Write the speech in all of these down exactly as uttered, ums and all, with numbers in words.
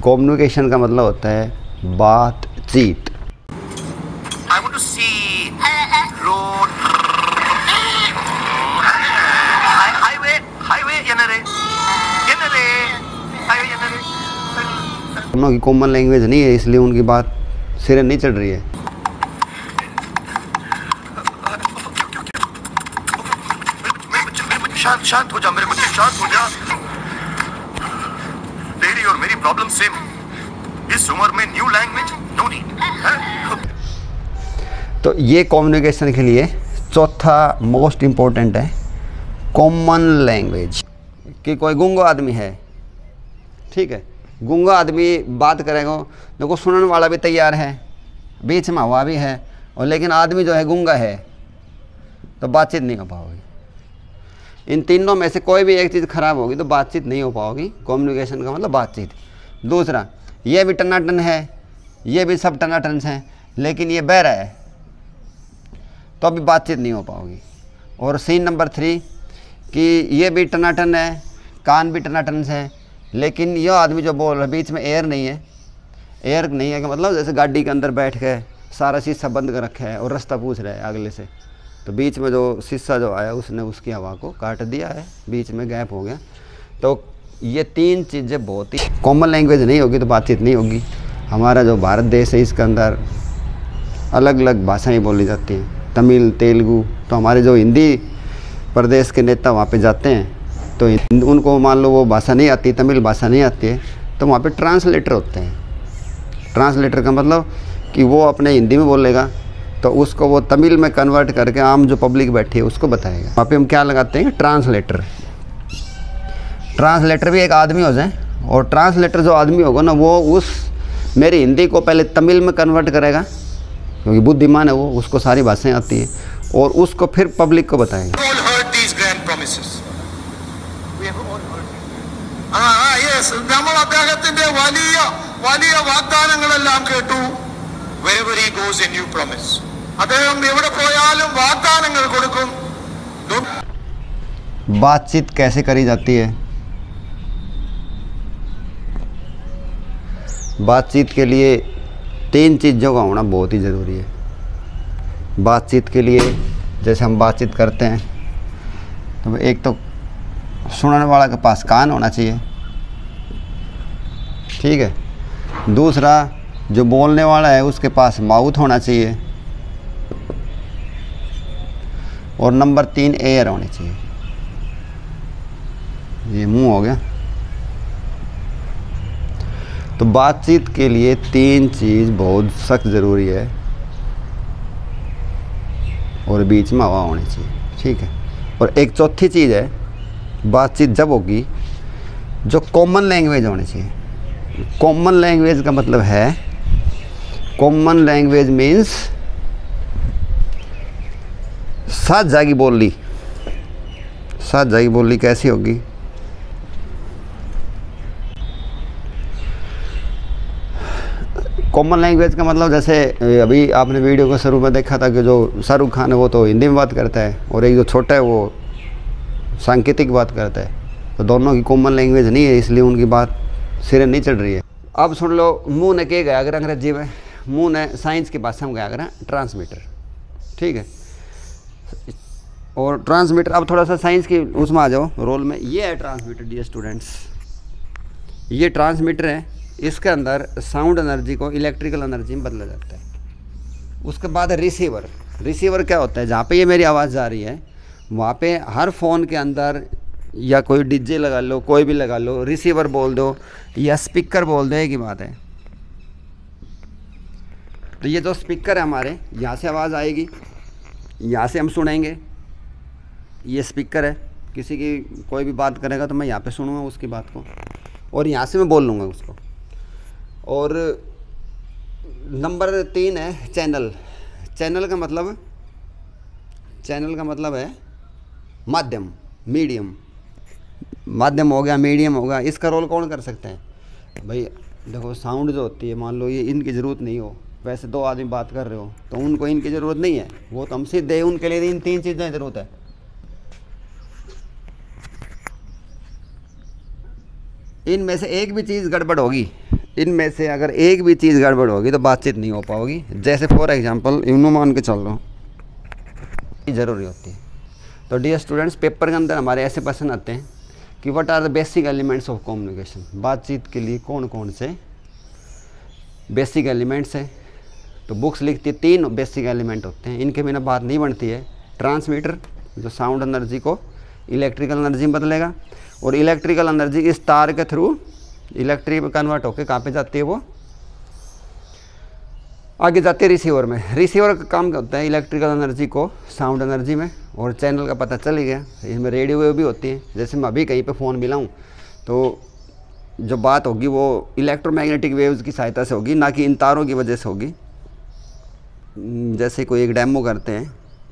Communication का मतलब होता है बातचीत। I want to see road. Highway, highway, yenare, yenare, highway, yenare. दोनों की कॉमन लैंग्वेज नहीं है, इसलिए उनकी बात सिरे नहीं चढ़ रही है। शांत शांत हो जा मेरे बच्चे, शांत हो जा। तेरी और मेरी प्रॉब्लम सेम, इस उम्र में न्यू लैंग्वेज नो नीड। तो ये कम्युनिकेशन के लिए चौथा मोस्ट इम्पोर्टेंट है कॉमन लैंग्वेज। कि कोई गूंगा आदमी है, ठीक है, गूंगा आदमी बात करेगा, देखो सुनने वाला भी तैयार है, बीच में हवा भी है, और लेकिन आदमी जो है गूंगा है, तो बातचीत नहीं हो पाओगी। इन तीनों में से कोई भी एक चीज़ खराब होगी तो बातचीत नहीं हो पाओगी। कम्युनिकेशन का मतलब बातचीत। दूसरा, ये भी टनाटन है, ये भी सब टनाटन हैं, लेकिन ये बहरा है, तो अभी बातचीत नहीं हो पाओगी। और सीन नंबर थ्री कि ये भी टनाटन है, कान भी टनाटन है, लेकिन यह आदमी जो बोल रहा है बीच में एयर नहीं है। एयर नहीं है कि मतलब जैसे गाड़ी के अंदर बैठ के सारा शीशा बंद कर रखा है और रास्ता पूछ रहा है अगले से, तो बीच में जो शीशा जो आया उसने उसकी हवा को काट दिया है, बीच में गैप हो गया। तो ये तीन चीज़ें बहुत ही कॉमन लैंग्वेज नहीं होगी तो बातचीत नहीं होगी। हमारा जो भारत देश है इसके अंदर अलग अलग भाषाएं बोली जाती हैं, तमिल, तेलुगु। तो हमारे जो हिंदी प्रदेश के नेता वहाँ पे जाते हैं तो उनको मान लो वो भाषा नहीं आती, तमिल भाषा नहीं आती है, तो वहाँ पे ट्रांसलेटर होते हैं। ट्रांसलेटर का मतलब कि वो अपने हिंदी में बोलेगा तो उसको वो तमिल में कन्वर्ट करके आम जो पब्लिक बैठी है उसको बताएगा। वहाँ पे हम क्या लगाते हैं, ट्रांसलेटर। ट्रांसलेटर भी एक आदमी हो जाए, और ट्रांसलेटर जो आदमी होगा ना वो उस मेरी हिंदी को पहले तमिल में कन्वर्ट करेगा, क्योंकि बुद्धिमान है वो, उसको सारी भाषाएं आती है, और उसको फिर पब्लिक को बताएगा। बातचीत कैसे करी जाती है? बातचीत के लिए तीन चीज़ों का होना बहुत ही ज़रूरी है। बातचीत के लिए जैसे हम बातचीत करते हैं तो एक तो सुनने वाला के पास कान होना चाहिए, ठीक है। दूसरा, जो बोलने वाला है उसके पास माउथ होना चाहिए, और नंबर तीन एयर होनी चाहिए। ये मुंह हो गया। तो बातचीत के लिए तीन चीज़ बहुत सख्त ज़रूरी है, और बीच में हवा होनी चाहिए, ठीक है। और एक चौथी चीज़ है, बातचीत जब होगी जो कॉमन लैंग्वेज होनी चाहिए। कॉमन लैंग्वेज का मतलब है, कॉमन लैंग्वेज मीन्स साथ जागी बोली। साथ जागी बोली कैसी होगी? कॉमन लैंग्वेज का मतलब जैसे अभी आपने वीडियो को शुरू में देखा था कि जो शाहरुख खान है वो तो हिंदी में बात करता है, और एक जो छोटा है वो सांकेतिक बात करता है। तो दोनों की कॉमन लैंग्वेज नहीं है, इसलिए उनकी बात सिरे नहीं चढ़ रही है। अब सुन लो, मुंह ने के गया अगर अंग्रेजी में, मुंह ने साइंस की भाषा में गया अगर ट्रांसमीटर, ठीक है। और ट्रांसमीटर, अब थोड़ा सा साइंस की उसमें आ जाओ रोल में। ये है ट्रांसमीटर डियर स्टूडेंट्स, ये ट्रांसमीटर है। इसके अंदर साउंड एनर्जी को इलेक्ट्रिकल एनर्जी में बदला जाता है। उसके बाद रिसीवर। रिसीवर क्या होता है? जहाँ पे ये मेरी आवाज़ जा रही है वहाँ पे हर फ़ोन के अंदर या कोई डीजे लगा लो, कोई भी लगा लो, रिसीवर बोल दो या स्पीकर बोल दो, एक ही बात है। तो ये जो स्पीकर है हमारे, यहाँ से आवाज़ आएगी, यहाँ से हम सुनेंगे। ये स्पीकर है, किसी की कोई भी बात करेगा तो मैं यहाँ पे सुनूँगा उसकी बात को, और यहाँ से मैं बोल लूँगा उसको। और नंबर तीन है चैनल। चैनल का मतलब चैनल का मतलब है माध्यम, मीडियम। माध्यम हो गया, मीडियम होगा। इसका रोल कौन कर सकते हैं भाई? देखो साउंड जो होती है, मान लो ये इनकी ज़रूरत नहीं हो, वैसे दो आदमी बात कर रहे हो तो उनको इनकी ज़रूरत नहीं है, वो तो हम सीधे, उनके लिए इन तीन चीज़ों की ज़रूरत है। इनमें से एक भी चीज़ गड़बड़ होगी, इनमें से अगर एक भी चीज़ गड़बड़ होगी तो बातचीत नहीं हो पाओगी। जैसे फॉर एग्जांपल यूनो मान के चल रहा हूँ, ज़रूरी होती है। तो डियर स्टूडेंट्स, पेपर के अंदर हमारे ऐसे प्रश्न आते हैं कि what are the basic elements of communication. बातचीत के लिए कौन कौन से बेसिक एलिमेंट्स हैं। तो बुक्स लिखती है तीन बेसिक एलिमेंट होते हैं, इनके बिना बात नहीं बनती है। ट्रांसमीटर जो साउंड एनर्जी को इलेक्ट्रिकल एनर्जी में बदलेगा, और इलेक्ट्रिकल एनर्जी इस तार के थ्रू इलेक्ट्रिक में कन्वर्ट होकर कहाँ पे जाती है, वो आगे जाती है रिसीवर में। रिसीवर का काम क्या होता है, इलेक्ट्रिकल एनर्जी को साउंड एनर्जी में, और चैनल का पता चल ही गया। इसमें रेडियो वेव भी होती है। जैसे मैं अभी कहीं पे फ़ोन मिलाऊँ तो जो बात होगी वो इलेक्ट्रोमैग्नेटिक वेव्स की सहायता से होगी, ना कि इन तारों की वजह से होगी। जैसे कोई एक डेमो करते हैं,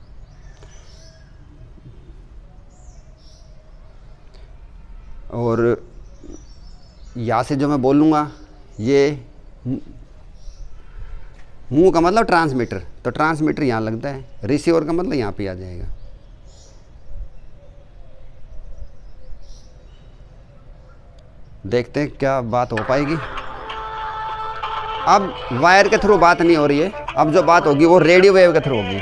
और यहाँ से जो मैं बोलूँगा ये मुंह का मतलब ट्रांसमीटर, तो ट्रांसमीटर यहाँ लगता है, रिसीवर का मतलब यहाँ पे आ जाएगा। देखते हैं क्या बात हो पाएगी। अब वायर के थ्रू बात नहीं हो रही है, अब जो बात होगी वो रेडियो वेव के थ्रू होगी।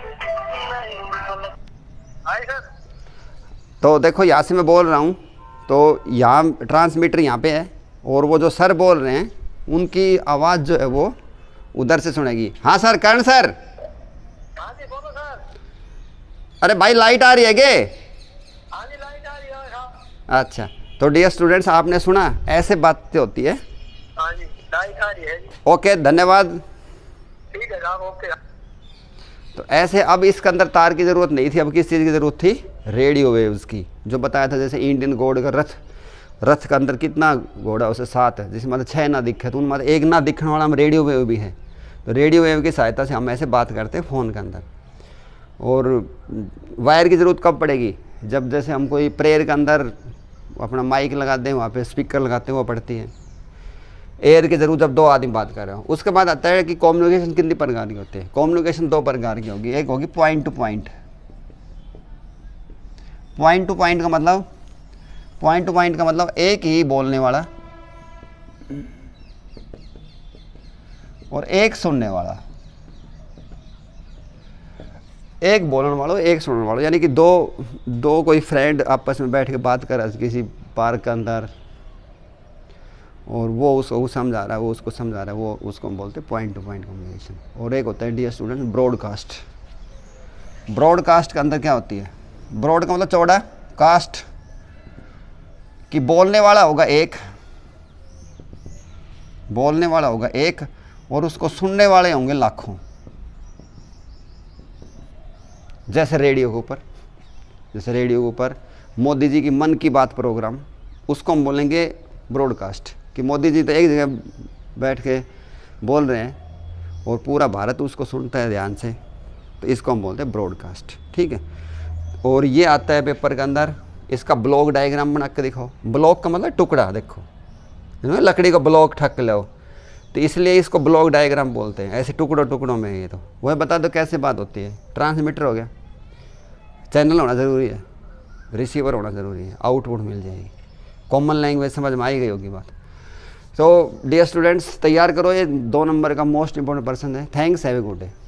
तो देखो यहाँ से मैं बोल रहा हूँ, तो यहाँ ट्रांसमीटर यहाँ पे है, और वो जो सर बोल रहे हैं उनकी आवाज़ जो है वो उधर से सुनेगी। हाँ सर, कर्ण सर। हाँ जी बोलो सर। अरे भाई लाइट आ रही है क्या? हाँ जी लाइट आ रही है। हाँ। अच्छा, तो डियर स्टूडेंट्स, आपने सुना, ऐसे बातें होती है। हाँ जी लाइट आ रही है जी। ओके, धन्यवाद। ठीक है साहब, ओके। तो ऐसे अब इसके अंदर तार की ज़रूरत नहीं थी, अब किस चीज़ की ज़रूरत थी, रेडियो वेव्स की। जो बताया था जैसे इंडियन घोड़े का रथ, रथ के अंदर कितना घोड़ा, उसे सात है, जिसमें मतलब छः ना दिखे, तो उनमें एक ना दिखने वाला हम रेडियो वेव भी है। तो रेडियो वेव की सहायता से हम ऐसे बात करते हैं फ़ोन के अंदर। और वायर की ज़रूरत कब पड़ेगी, जब जैसे हम कोई प्रेयर के अंदर अपना माइक लगाते हैं, वहाँ पे स्पीकर लगाते हैं, वो पड़ती है। एयर की ज़रूरत जब दो आदमी बात कर रहे हो। उसके बाद आता है कि कम्युनिकेशन कितनी प्रकार की होती है। कम्युनिकेशन दो प्रकार की होगी, एक होगी point to point. Point to point का मतलब पॉइंट टू पॉइंट का मतलब एक ही बोलने वाला और एक सुनने वाला, एक बोलने वाला एक सुनने वाला। यानी कि दो दो कोई फ्रेंड आपस में बैठ के बात कर रहा है किसी पार्क के अंदर, और वो उसको वो समझा रहा है, वो उसको समझा रहा है, वो उसको हम बोलते हैं पॉइंट टू पॉइंट कम्युनिकेशन। और एक होता है डियर स्टूडेंट ब्रॉडकास्ट। ब्रॉडकास्ट के अंदर क्या होती है, ब्रॉड का मतलब चौड़ा, कास्ट कि बोलने वाला होगा एक, बोलने वाला होगा एक और उसको सुनने वाले होंगे लाखों। जैसे रेडियो के ऊपर जैसे रेडियो के ऊपर मोदी जी की मन की बात प्रोग्राम, उसको हम बोलेंगे ब्रॉडकास्ट, कि मोदी जी तो एक जगह बैठ के बोल रहे हैं और पूरा भारत उसको सुनता है ध्यान से, तो इसको हम बोलते हैं ब्रॉडकास्ट। ठीक है। और ये आता है पेपर के अंदर, इसका ब्लॉक डायग्राम बना के दिखाओ। ब्लॉक का मतलब टुकड़ा, देखो लकड़ी का ब्लॉक ठक लो, तो इसलिए इसको ब्लॉक डायग्राम बोलते हैं। ऐसे टुकड़ों टुकड़ों में ये तो वह बता दो कैसे बात होती है। ट्रांसमीटर हो गया, चैनल होना ज़रूरी है, रिसीवर होना ज़रूरी है, आउटपुट मिल जाएगी। कॉमन लैंग्वेज समझ में आई गई होगी बात। तो डियर स्टूडेंट्स, तैयार करो, ये दो नंबर का मोस्ट इंपॉर्टेंट पर्सन है। Thanks, have a good day.